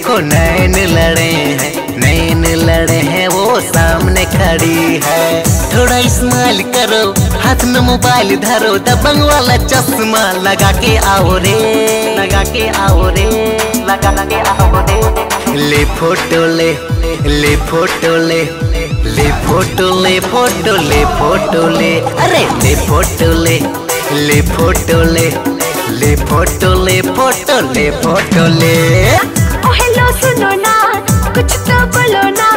देखो नैन लड़े हैं, नैन लड़े हैं, वो सामने खड़ी है। थोड़ा इस्तेमाल करो, हाथ में मोबाइल धरो, दबंग वाला चश्मा लगा के आओ रे, लगा के आओ रे, लगा के आओ रे। ले फोटो ले, ले फोटो ले, ले फोटो ले, फोटो ले, फोटो ले, अरे ले फोटो ले, ले फोटो ले, ले फोटो ले, फोटो ले, फोटो ले। ओ हेलो सुनो ना, कुछ तो बोलो ना।